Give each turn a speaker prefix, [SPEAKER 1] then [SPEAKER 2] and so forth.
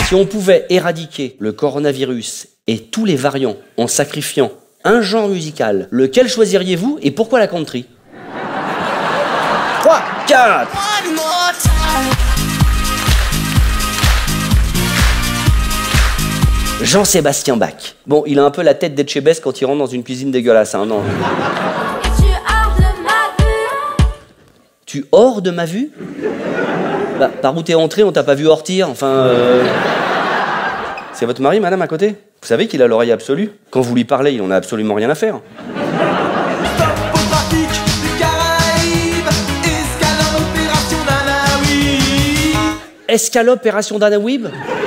[SPEAKER 1] Si on pouvait éradiquer le coronavirus et tous les variants en sacrifiant un genre musical, lequel choisiriez-vous et pourquoi la country? 3, 4. Jean-Sébastien Bach. Bon, il a un peu la tête d'Etchebest quand il rentre dans une cuisine dégueulasse, hein, non. Tu hors de ma vue? Bah, par où t'es entré, on t'a pas vu sortir, enfin... C'est votre mari, madame, à côté? Vous savez qu'il a l'oreille absolue? Quand vous lui parlez, il en a absolument rien à faire. Escale opération Danawib.